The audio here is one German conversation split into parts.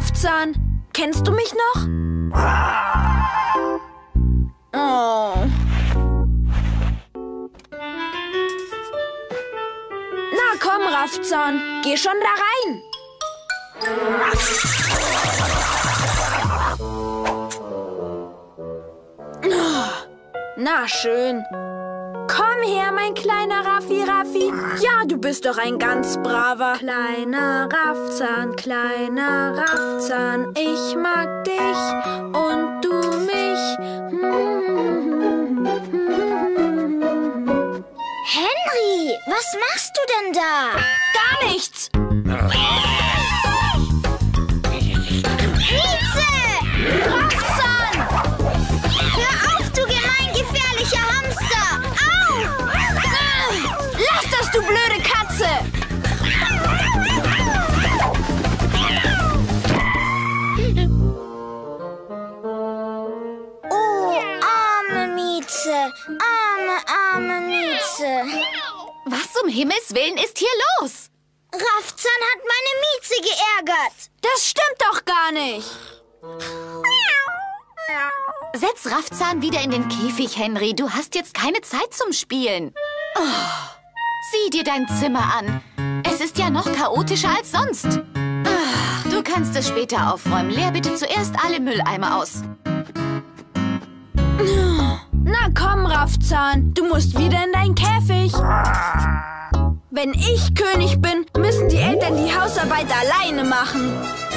Raffzahn. Kennst du mich noch? Oh. Na komm, Raffzahn, geh schon da rein. Na schön. Komm her, mein kleiner Raffi. Ja, du bist doch ein ganz braver. Kleiner Raffzahn, ich mag dich und du mich. Henry, was machst du denn da? Gar nichts. Mieze! Raffzahn! Hör auf, du gemeingefährlicher Hamster! Au! Lass das, du blöde Katze! Oh, arme Mieze! Arme Mieze! Was um Himmels Willen ist hier los? Raffzahn hat meine Mieze geärgert. Das stimmt doch gar nicht. Setz Raffzahn wieder in den Käfig, Henry. Du hast jetzt keine Zeit zum Spielen. Oh, sieh dir dein Zimmer an. Es ist ja noch chaotischer als sonst. Oh, du kannst es später aufräumen. Leer bitte zuerst alle Mülleimer aus. Na komm, Raffzahn, du musst wieder in deinen Käfig. Wenn ich König bin, müssen die Eltern die Hausarbeit alleine machen.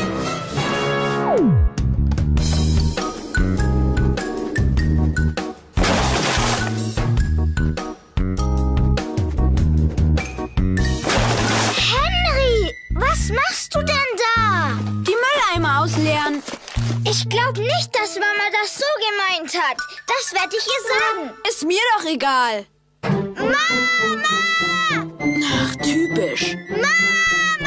Henry, was machst du denn da? Die Mülleimer ausleeren. Ich glaube nicht, dass Mama das so gemeint hat. Das werde ich ihr sagen. Ist mir doch egal. Mama! Ach, typisch. Mama!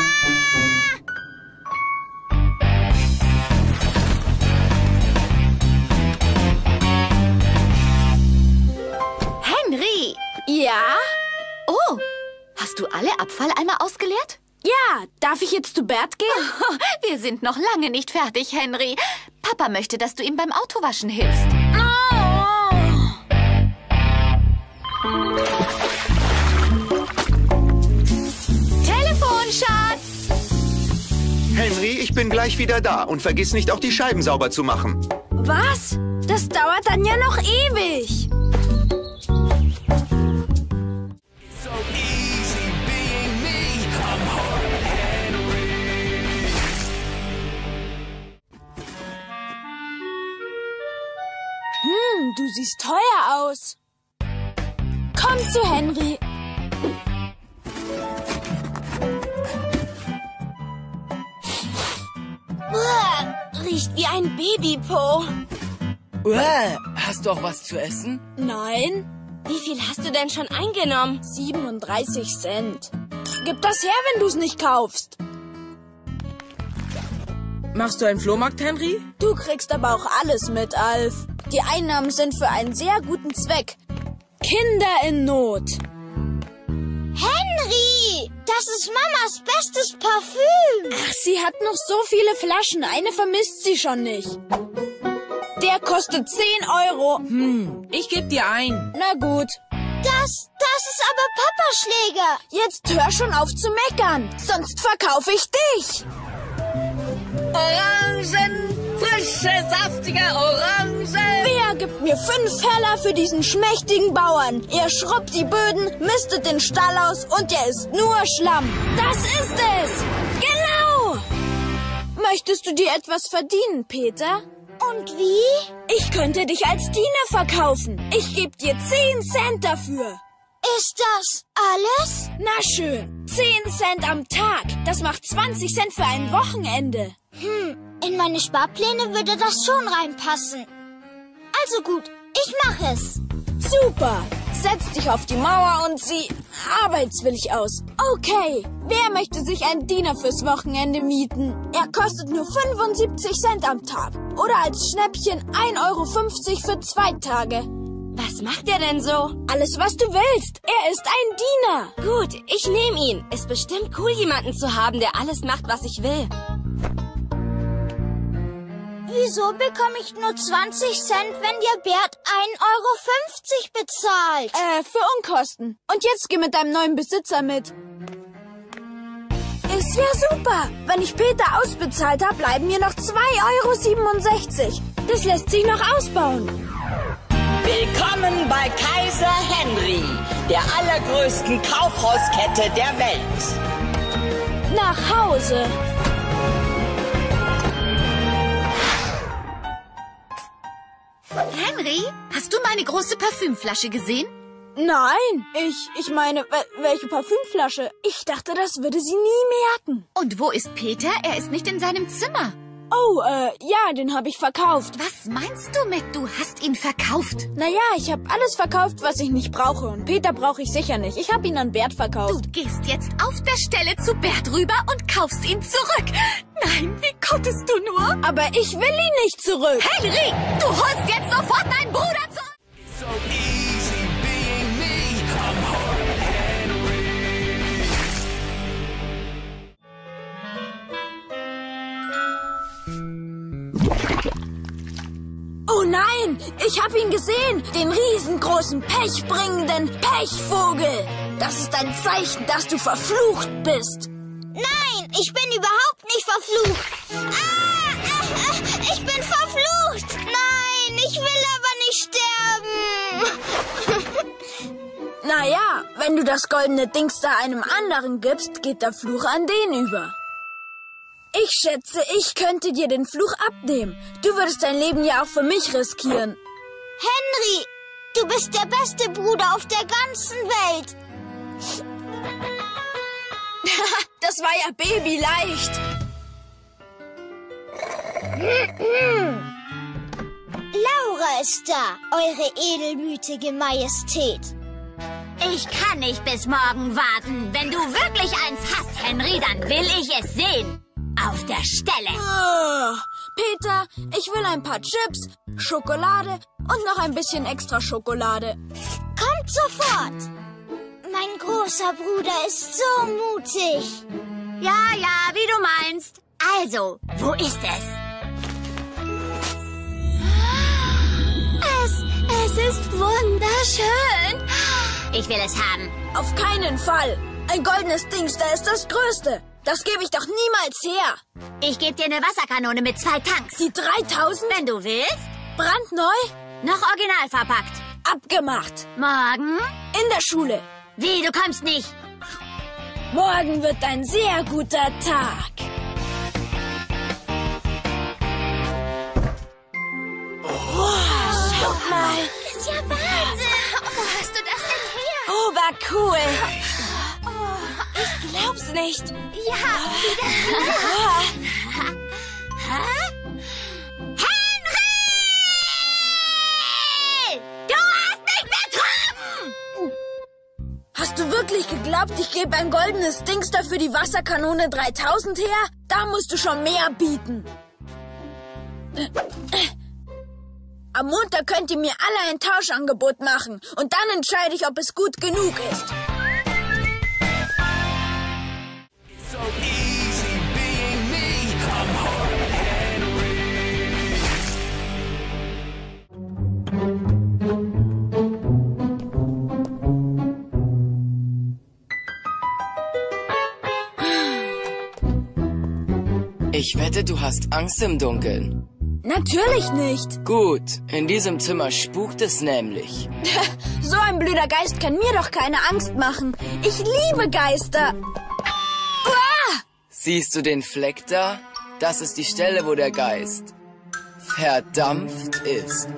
Henry! Ja? Oh, hast du alle Abfalleimer ausgeleert? Ja, darf ich jetzt zu Bert gehen? Wir sind noch lange nicht fertig, Henry. Papa möchte, dass du ihm beim Autowaschen hilfst. Telefon, Schatz! Henry, ich bin gleich wieder da. Und vergiss nicht, auch die Scheiben sauber zu machen. Was? Das dauert dann ja noch ewig. Du siehst teuer aus. Komm zu Henry. Uah, riecht wie ein Babypo. Hast du auch was zu essen? Nein. Wie viel hast du denn schon eingenommen? 37 Cent. Gib das her, wenn du es nicht kaufst. Machst du einen Flohmarkt, Henry? Du kriegst aber auch alles mit, Alf. Die Einnahmen sind für einen sehr guten Zweck. Kinder in Not. Henry, das ist Mamas bestes Parfüm. Ach, sie hat noch so viele Flaschen. Eine vermisst sie schon nicht. Der kostet 10 Euro. Ich geb dir ein. Na gut. Das ist aber Papas Schläger. Jetzt hör schon auf zu meckern. Sonst verkaufe ich dich. Orangen! Frische, saftige Orangen! Wer gibt mir 5 Heller für diesen schmächtigen Bauern? Er schrubbt die Böden, mistet den Stall aus und er ist nur Schlamm. Das ist es! Genau! Möchtest du dir etwas verdienen, Peter? Und wie? Ich könnte dich als Diener verkaufen. Ich gebe dir 10 Cent dafür. Ist das alles? Na schön, 10 Cent am Tag. Das macht 20 Cent für ein Wochenende. In meine Sparpläne würde das schon reinpassen. Also gut, ich mache es. Super. Setz dich auf die Mauer und sieh arbeitswillig aus. Okay, wer möchte sich einen Diener fürs Wochenende mieten? Er kostet nur 75 Cent am Tag. Oder als Schnäppchen 1,50 Euro für 2 Tage. Was macht er denn so? Alles, was du willst. Er ist ein Diener. Gut, ich nehme ihn. Ist bestimmt cool, jemanden zu haben, der alles macht, was ich will. Wieso bekomme ich nur 20 Cent, wenn dir Bert 1,50 € bezahlt? Für Unkosten. Und jetzt geh mit deinem neuen Besitzer mit. Ist ja super. Wenn ich Peter ausbezahlt habe, bleiben mir noch 2,67 €. Das lässt sich noch ausbauen. Willkommen bei Kaiser Henry, der allergrößten Kaufhauskette der Welt. Nach Hause. Henry, hast du meine große Parfümflasche gesehen? Nein, ich meine, welche Parfümflasche? Ich dachte, das würde sie nie merken. Und wo ist Peter? Er ist nicht in seinem Zimmer. Oh, ja, den habe ich verkauft. Was meinst du mit, du hast ihn verkauft? Naja, ich habe alles verkauft, was ich nicht brauche. Und Peter brauche ich sicher nicht. Ich habe ihn an Bert verkauft. Du gehst jetzt auf der Stelle zu Bert rüber und kaufst ihn zurück. Nein, wie konntest du nur? Aber ich will ihn nicht zurück. Henry, du holst jetzt sofort deinen Bruder zurück. Oh nein, ich habe ihn gesehen. Den riesengroßen, pechbringenden Pechvogel. Das ist ein Zeichen, dass du verflucht bist. Nein, ich bin überhaupt nicht verflucht. Ich bin verflucht. Nein, ich will aber nicht sterben. Naja, wenn du das goldene Dings da einem anderen gibst, geht der Fluch an den über. Ich schätze, ich könnte dir den Fluch abnehmen. Du würdest dein Leben ja auch für mich riskieren. Henry, du bist der beste Bruder auf der ganzen Welt. Das war ja babyleicht. Laura ist da, eure edelmütige Majestät. Ich kann nicht bis morgen warten. Wenn du wirklich eins hast, Henry, dann will ich es sehen. Auf der Stelle. Peter, ich will ein paar Chips, Schokolade und noch ein bisschen extra Schokolade. Kommt sofort. Mein großer Bruder ist so mutig. Ja, wie du meinst. Also, wo ist es? Es ist wunderschön. Ich will es haben. Auf keinen Fall. Ein goldenes Dings, da ist das Größte. Das gebe ich doch niemals her. Ich gebe dir eine Wasserkanone mit 2 Tanks. Die 3000? Wenn du willst. Brandneu? Noch original verpackt. Abgemacht. Morgen? In der Schule. Wie, du kommst nicht? Morgen wird ein sehr guter Tag. Schau mal. Das ist ja Wahnsinn. Wo hast du das denn her? Obercool. Ich glaub's nicht. Ja, wie das Henry! Du hast mich betrogen! Hast du wirklich geglaubt, ich gebe ein goldenes Dings dafür die Wasserkanone 3000 her? Da musst du schon mehr bieten. Am Montag könnt ihr mir alle ein Tauschangebot machen. Und dann entscheide ich, ob es gut genug ist. Ich wette, du hast Angst im Dunkeln. Natürlich nicht. Gut, in diesem Zimmer spukt es nämlich. So ein blöder Geist kann mir doch keine Angst machen. Ich liebe Geister. Siehst du den Fleck da? Das ist die Stelle, wo der Geist verdampft ist.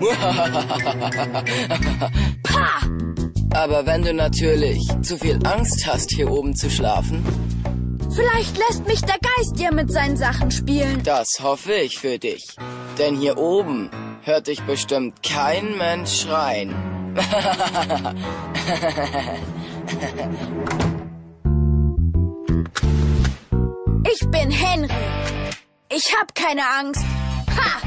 Pah! Aber wenn du natürlich zu viel Angst hast, hier oben zu schlafen, Vielleicht lässt mich der Geist ja mit seinen Sachen spielen. das hoffe ich für dich. Denn hier oben hört dich bestimmt kein Mensch schreien. Ich bin Henry. Ich hab keine Angst. Ha!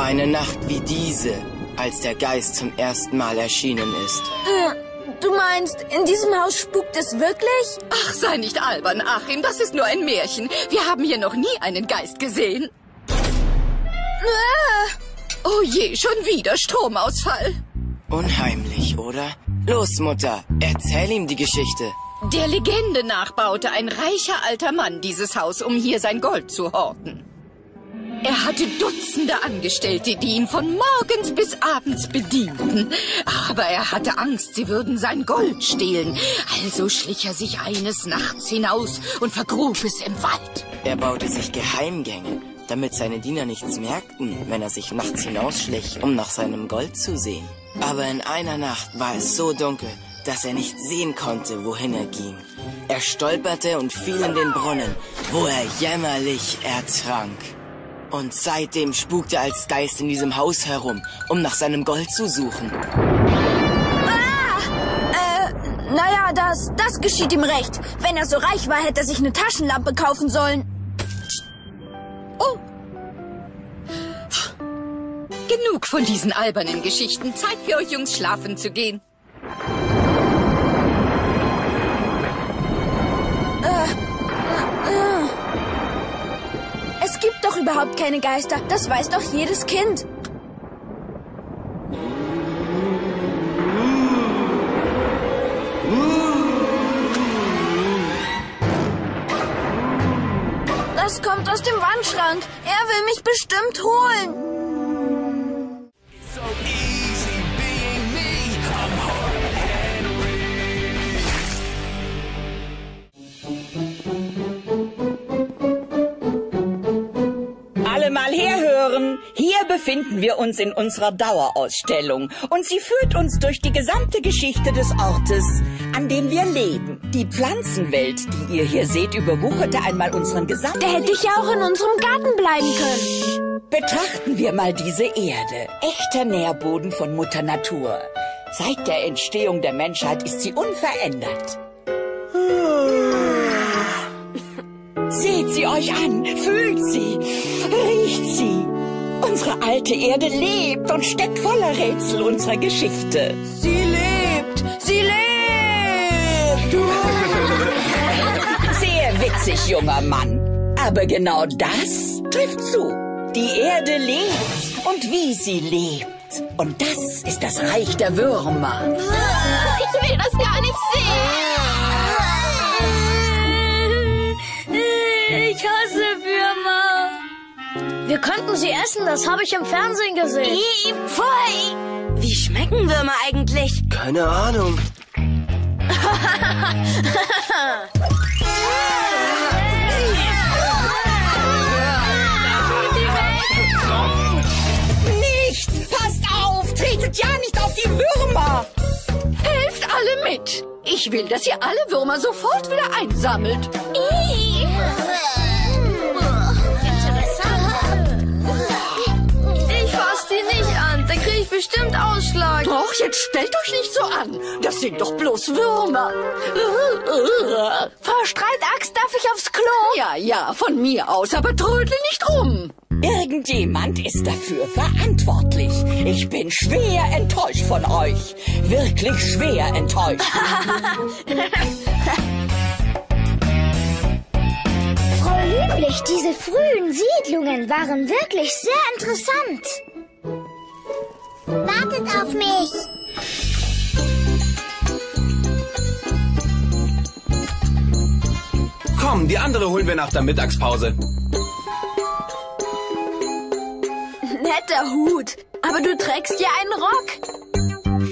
Eine Nacht wie diese, als der Geist zum ersten Mal erschienen ist. Du meinst, in diesem Haus spukt es wirklich? Ach, sei nicht albern, Achim, das ist nur ein Märchen. Wir haben hier noch nie einen Geist gesehen. Oh je, schon wieder Stromausfall. Unheimlich, oder? Los, Mutter, erzähl ihm die Geschichte. Der Legende nach baute ein reicher alter Mann dieses Haus, um hier sein Gold zu horten. Er hatte Dutzende Angestellte, die ihn von morgens bis abends bedienten. Aber er hatte Angst, sie würden sein Gold stehlen. Also schlich er sich eines Nachts hinaus und vergrub es im Wald. Er baute sich Geheimgänge, damit seine Diener nichts merkten, wenn er sich nachts hinausschlich, um nach seinem Gold zu sehen. Aber in einer Nacht war es so dunkel, dass er nicht sehen konnte, wohin er ging. Er stolperte und fiel in den Brunnen, wo er jämmerlich ertrank. Und seitdem spukt er als Geist in diesem Haus herum, um nach seinem Gold zu suchen. Naja, das geschieht ihm recht. Wenn er so reich war, hätte er sich eine Taschenlampe kaufen sollen. Oh. Genug von diesen albernen Geschichten. Zeit für euch Jungs, schlafen zu gehen. Es gibt doch überhaupt keine Geister. Das weiß doch jedes Kind. Das kommt aus dem Wandschrank. Er will mich bestimmt holen. Mal herhören. Hier befinden wir uns in unserer Dauerausstellung und sie führt uns durch die gesamte Geschichte des Ortes, an dem wir leben. Die Pflanzenwelt, die ihr hier seht, überwucherte einmal unseren gesamten... Da hätte ich ja auch in unserem Garten bleiben können. Betrachten wir mal diese Erde. Echter Nährboden von Mutter Natur. Seit der Entstehung der Menschheit ist sie unverändert. Seht sie euch an, fühlt sie, riecht sie. Unsere alte Erde lebt und steckt voller Rätsel unserer Geschichte. Sie lebt! Sie lebt! Sehr witzig, junger Mann. Aber genau das trifft zu. Die Erde lebt und wie sie lebt. Und das ist das Reich der Würmer. Ich will das gar nicht sehen. Ich hasse Würmer. Wir könnten sie essen, das habe ich im Fernsehen gesehen. Pfui! Wie schmecken Würmer eigentlich? Keine Ahnung. Nicht! Passt auf! Tretet ja nicht auf die Würmer! Helft alle mit. Ich will, dass ihr alle Würmer sofort wieder einsammelt. Ich fass die nicht an, dann krieg ich bestimmt Ausschlag. Doch, jetzt stellt euch nicht so an. Das sind doch bloß Würmer. Frau Streitaxt, darf ich aufs Klo? Ja, von mir aus, aber trödle nicht rum. Irgendjemand ist dafür verantwortlich. Ich bin schwer enttäuscht von euch. Wirklich schwer enttäuscht. Frau Lieblich, diese frühen Siedlungen waren wirklich sehr interessant. Wartet auf mich. Komm, die andere holen wir nach der Mittagspause. Netter Hut, aber du trägst ja einen Rock.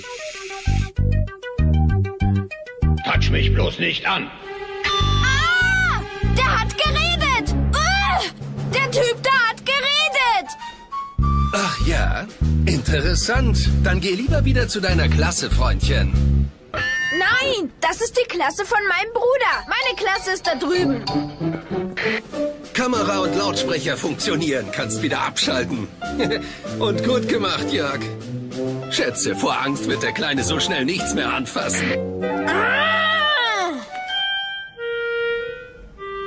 Touch mich bloß nicht an. Ah! Der hat geredet! Der Typ da hat geredet! Ach ja, interessant. Dann geh lieber wieder zu deiner Klasse, Freundchen. Nein, das ist die Klasse von meinem Bruder. Meine Klasse ist da drüben. Kamera und Lautsprecher funktionieren. Kannst wieder abschalten. Und gut gemacht, Jörg. Schätze, vor Angst wird der Kleine so schnell nichts mehr anfassen.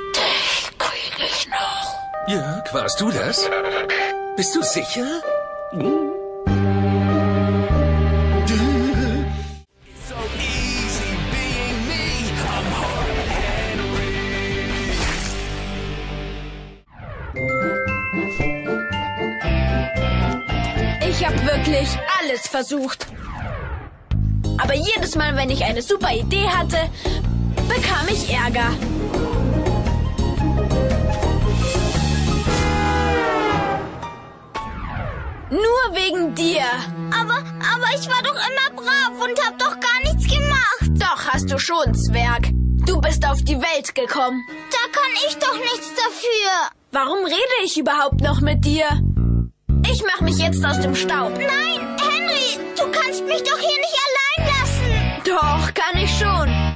Den krieg ich noch. Jörg, warst du das? Bist du sicher? Ich habe wirklich alles versucht. Aber jedes Mal, wenn ich eine super Idee hatte, bekam ich Ärger. Nur wegen dir. Aber ich war doch immer brav und hab doch gar nichts gemacht. Doch, hast du schon, Zwerg. Du bist auf die Welt gekommen. Da kann ich doch nichts dafür. Warum rede ich überhaupt noch mit dir? Ich mach mich jetzt aus dem Staub. Nein, Henry, du kannst mich doch hier nicht allein lassen. Doch, kann ich schon.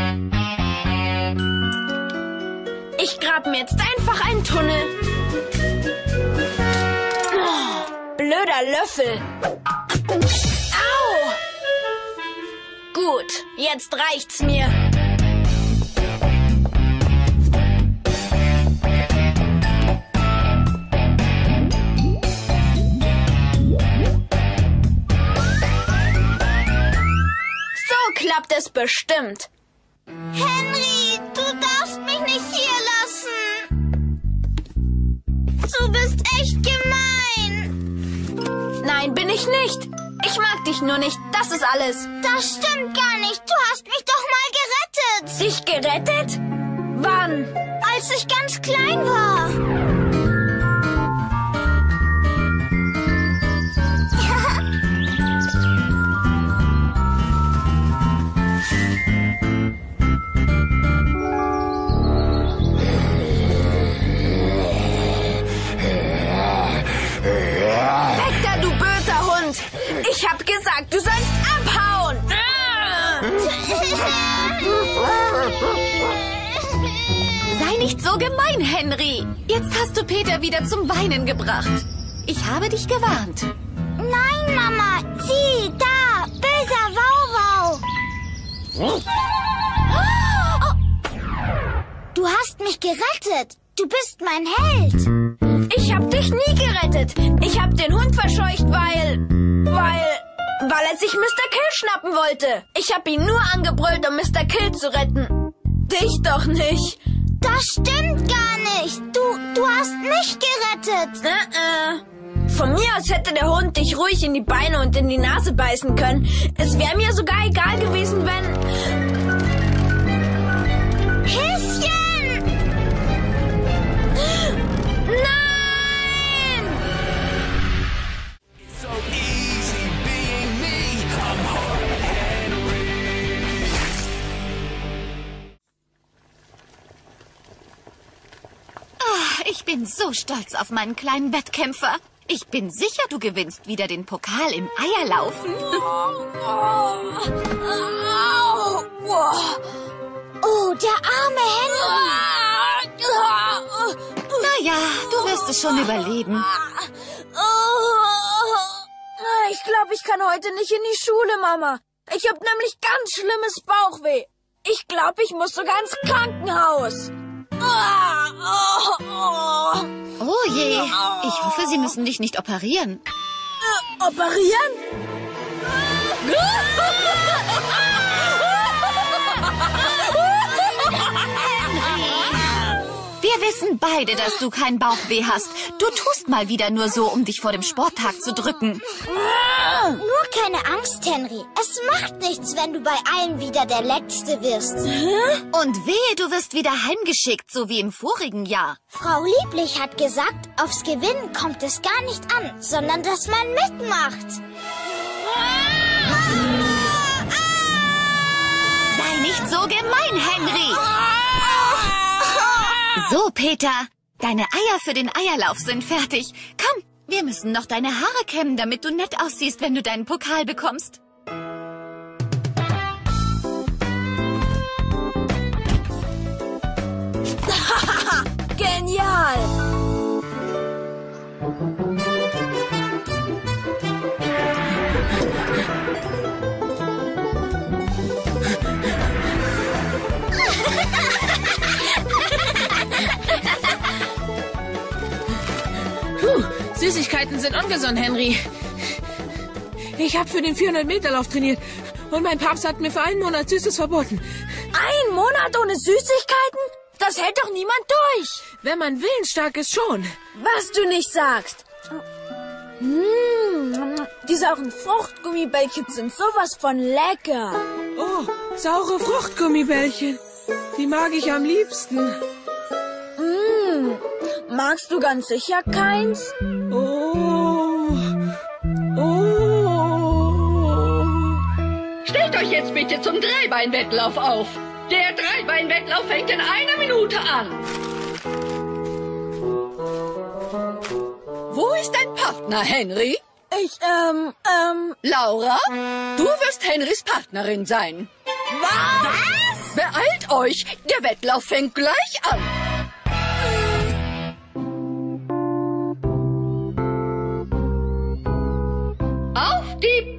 Ich grab mir jetzt einfach einen Tunnel. Oh, blöder Löffel. Au! Gut, jetzt reicht's mir. Klappt es bestimmt. Henry, du darfst mich nicht hier lassen. Du bist echt gemein. Nein, bin ich nicht. Ich mag dich nur nicht, das ist alles. Das stimmt gar nicht. Du hast mich doch mal gerettet. Dich gerettet? Wann? Als ich ganz klein war. Ich hab gesagt, du sollst abhauen. Sei nicht so gemein, Henry. Jetzt hast du Peter wieder zum Weinen gebracht. Ich habe dich gewarnt. Nein, Mama. Sieh, da. Böser Wauwau. Du hast mich gerettet. Du bist mein Held. Ich hab dich nie gerettet. Ich hab den Hund verscheucht, weil er sich Mr. Kill schnappen wollte. Ich hab ihn nur angebrüllt, um Mr. Kill zu retten. Dich doch nicht. Das stimmt gar nicht. Du hast mich gerettet. Von mir aus hätte der Hund dich ruhig in die Beine und in die Nase beißen können. Es wäre mir sogar egal gewesen, wenn... Häschen! Nein! Ich bin so stolz auf meinen kleinen Wettkämpfer. Ich bin sicher, du gewinnst wieder den Pokal im Eierlaufen. Oh, der arme Henry. Naja, du wirst es schon überleben. Ich glaube, ich kann heute nicht in die Schule, Mama. Ich habe nämlich ganz schlimmes Bauchweh. Ich glaube, ich muss sogar ins Krankenhaus. Oh je, ich hoffe, sie müssen dich nicht operieren. Operieren? Wir wissen beide, dass du kein Bauchweh hast. Du tust mal wieder nur so, um dich vor dem Sporttag zu drücken. Nur keine Angst, Henry. Es macht nichts, wenn du bei allen wieder der Letzte wirst. Und wehe, du wirst wieder heimgeschickt, so wie im vorigen Jahr. Frau Lieblich hat gesagt, aufs Gewinnen kommt es gar nicht an, sondern dass man mitmacht. Sei nicht so gemein, Henry. So, Peter, deine Eier für den Eierlauf sind fertig. Komm, wir müssen noch deine Haare kämmen, damit du nett aussiehst, wenn du deinen Pokal bekommst. Genial! Süßigkeiten sind ungesund, Henry. Ich habe für den 400-Meter-Lauf trainiert und mein Papst hat mir für einen Monat Süßes verboten. Ein Monat ohne Süßigkeiten? Das hält doch niemand durch. Wenn man willensstark ist, schon. Was du nicht sagst. Die sauren Fruchtgummibällchen sind sowas von lecker. Oh, saure Fruchtgummibällchen. Die mag ich am liebsten. Magst du ganz sicher keins? Stellt euch jetzt bitte zum Dreibein-Wettlauf auf. Der Dreibein-Wettlauf fängt in 1 Minute an. Wo ist dein Partner, Henry? Laura, du wirst Henrys Partnerin sein. Was? Beeilt euch, der Wettlauf fängt gleich an. Auf die